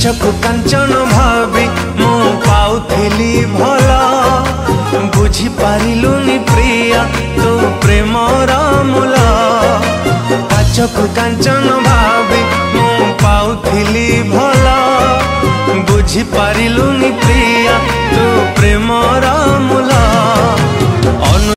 काचकु कांचन भावी मु पाउथिली भला बुझी पारिलुनी प्रिया तू प्रेमर मूला। काचकु कांचन भावी मु पाउथिली भला बुझी पारिलुनी प्रिया तू प्रेमर मूला।